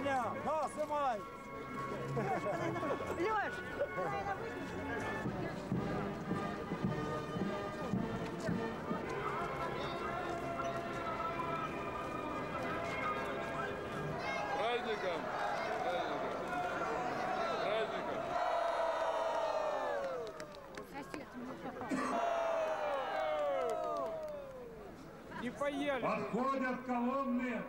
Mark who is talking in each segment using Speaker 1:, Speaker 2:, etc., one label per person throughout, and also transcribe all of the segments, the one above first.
Speaker 1: Женя, на, снимай!
Speaker 2: Лёш!
Speaker 3: Праздником! Праздником!
Speaker 1: Не поели!
Speaker 4: Подходят колонны!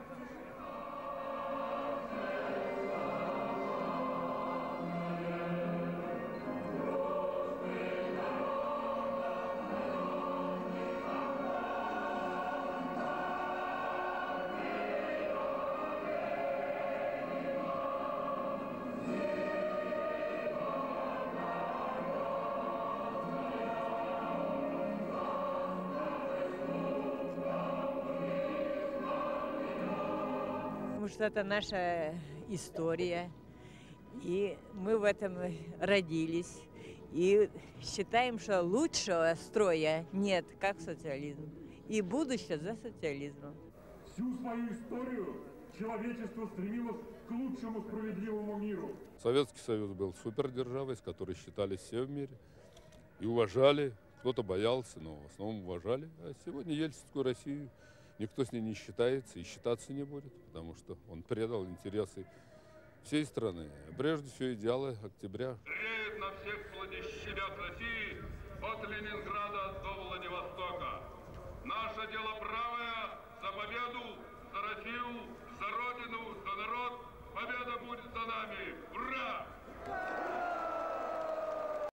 Speaker 2: Потому что это наша история, и мы в этом родились. И считаем, что лучшего строя нет, как социализм. И будущее за социализмом.
Speaker 4: Всю свою историю человечество стремилось к лучшему справедливому миру.
Speaker 3: Советский Союз был супердержавой, с которой считались все в мире и уважали. Кто-то боялся, но в основном уважали. А сегодня Ельцинскую Россию никто с ней не считается и считаться не будет, потому что он предал интересы всей страны. Прежде всего идеалы октября.
Speaker 5: Реет на всех плодищевят России от Ленинграда до Владивостока. Наше дело правое за победу, за Россию, за Родину, за народ. Победа будет за нами! Ура!